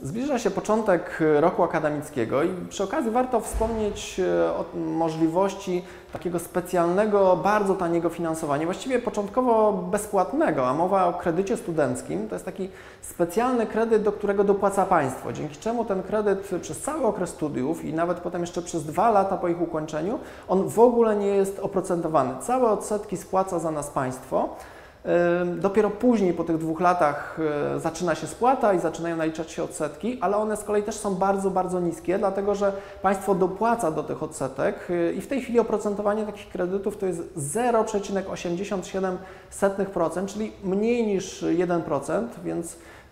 Zbliża się początek roku akademickiego i przy okazji warto wspomnieć o możliwości takiego specjalnego, bardzo taniego finansowania, właściwie początkowo bezpłatnego, a mowa o kredycie studenckim. To jest taki specjalny kredyt, do którego dopłaca państwo, dzięki czemu ten kredyt przez cały okres studiów i nawet potem jeszcze przez 2 lata po ich ukończeniu, on w ogóle nie jest oprocentowany. Całe odsetki spłaca za nas państwo. Dopiero później, po tych 2 latach zaczyna się spłata i zaczynają naliczać się odsetki, ale one z kolei też są bardzo, bardzo niskie, dlatego że państwo dopłaca do tych odsetek i w tej chwili oprocentowanie takich kredytów to jest 0,87%, czyli mniej niż 1%, więc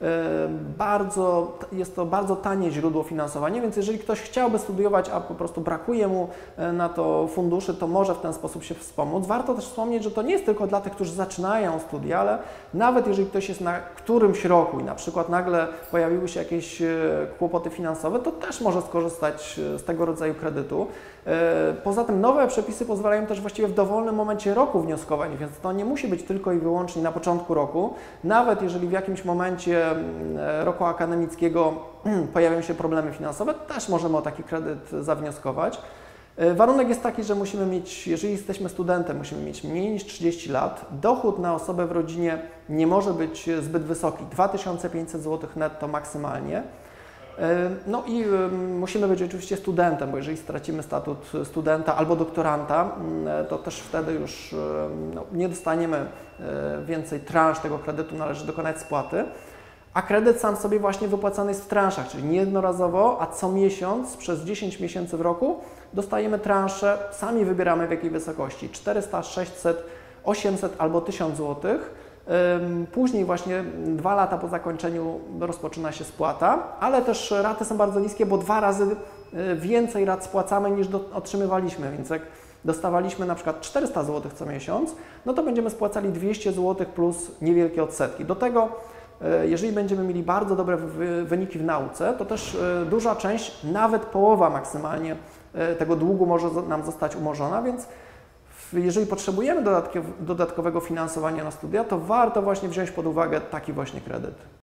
jest to bardzo tanie źródło finansowania, więc jeżeli ktoś chciałby studiować, a po prostu brakuje mu na to funduszy, to może w ten sposób się wspomóc. Warto też wspomnieć, że to nie jest tylko dla tych, którzy zaczynają studia, ale nawet jeżeli ktoś jest na którymś roku i na przykład nagle pojawiły się jakieś kłopoty finansowe, to też może skorzystać z tego rodzaju kredytu. Poza tym nowe przepisy pozwalają też właściwie w dowolnym momencie roku wnioskować, więc to nie musi być tylko i wyłącznie na początku roku. Nawet jeżeli w jakimś momencie roku akademickiego pojawią się problemy finansowe, też możemy o taki kredyt zawnioskować. Warunek jest taki, że musimy mieć, jeżeli jesteśmy studentem, musimy mieć mniej niż 30 lat. Dochód na osobę w rodzinie nie może być zbyt wysoki, 2500 zł netto maksymalnie. No i musimy być oczywiście studentem, bo jeżeli stracimy statut studenta albo doktoranta, to też wtedy już nie dostaniemy więcej transz tego kredytu, należy dokonać spłaty. A kredyt sam sobie właśnie wypłacany jest w transzach, czyli nie jednorazowo, a co miesiąc przez 10 miesięcy w roku dostajemy transze, sami wybieramy w jakiej wysokości, 400, 600, 800 albo 1000 zł. Później właśnie 2 lata po zakończeniu rozpoczyna się spłata, ale też raty są bardzo niskie, bo 2 razy więcej rat spłacamy niż otrzymywaliśmy, więc jak dostawaliśmy na przykład 400 zł co miesiąc, no to będziemy spłacali 200 zł plus niewielkie odsetki. Do tego, jeżeli będziemy mieli bardzo dobre wyniki w nauce, to też duża część, nawet połowa maksymalnie tego długu może nam zostać umorzona, więc jeżeli potrzebujemy dodatkowego finansowania na studia, to warto właśnie wziąć pod uwagę taki właśnie kredyt.